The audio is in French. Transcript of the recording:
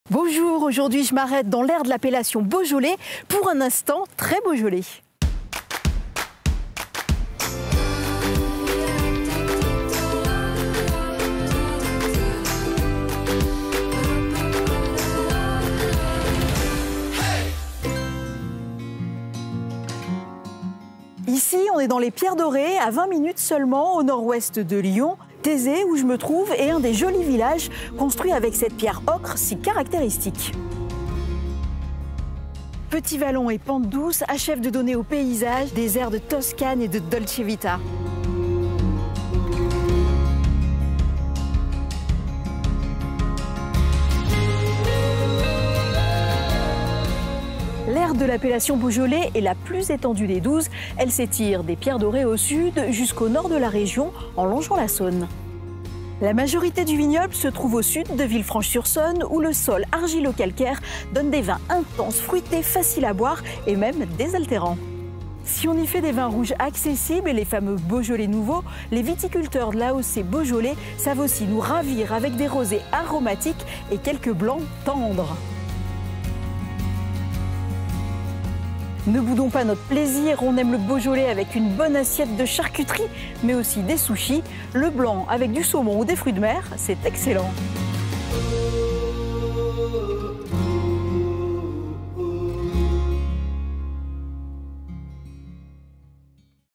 Bonjour, aujourd'hui je m'arrête dans l'aire de l'appellation Beaujolais pour un instant très Beaujolais. Ici, on est dans les Pierres Dorées, à 20 minutes seulement au nord-ouest de Lyon. Thésée, où je me trouve, est un des jolis villages construits avec cette pierre ocre si caractéristique. Petits vallons et pentes douces achèvent de donner au paysage des airs de Toscane et de Dolce Vita. L'aire de l'appellation Beaujolais est la plus étendue des 12. Elle s'étire des Pierres Dorées au sud jusqu'au nord de la région en longeant la Saône. La majorité du vignoble se trouve au sud de Villefranche-sur-Saône où le sol argilo-calcaire donne des vins intenses, fruités, faciles à boire et même désaltérants. Si on y fait des vins rouges accessibles et les fameux Beaujolais nouveaux, les viticulteurs de l'AOC Beaujolais savent aussi nous ravir avec des rosés aromatiques et quelques blancs tendres. Ne boudons pas notre plaisir, on aime le Beaujolais avec une bonne assiette de charcuterie, mais aussi des sushis. Le blanc avec du saumon ou des fruits de mer, c'est excellent.